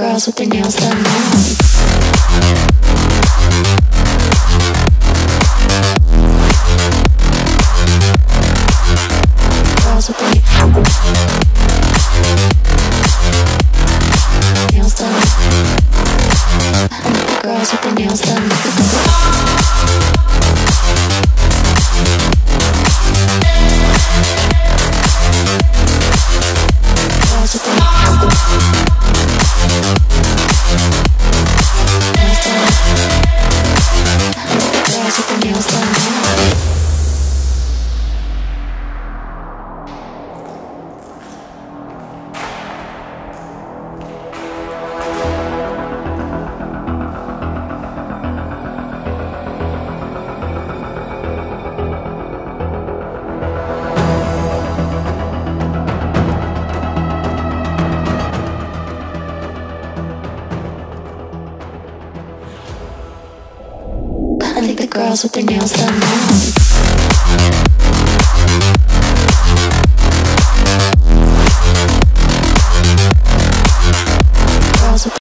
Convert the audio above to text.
girls with their nails done now. Girls with their nails done. Girls with their nails done. Girls with their nails done now. I think the girls with their nails done now.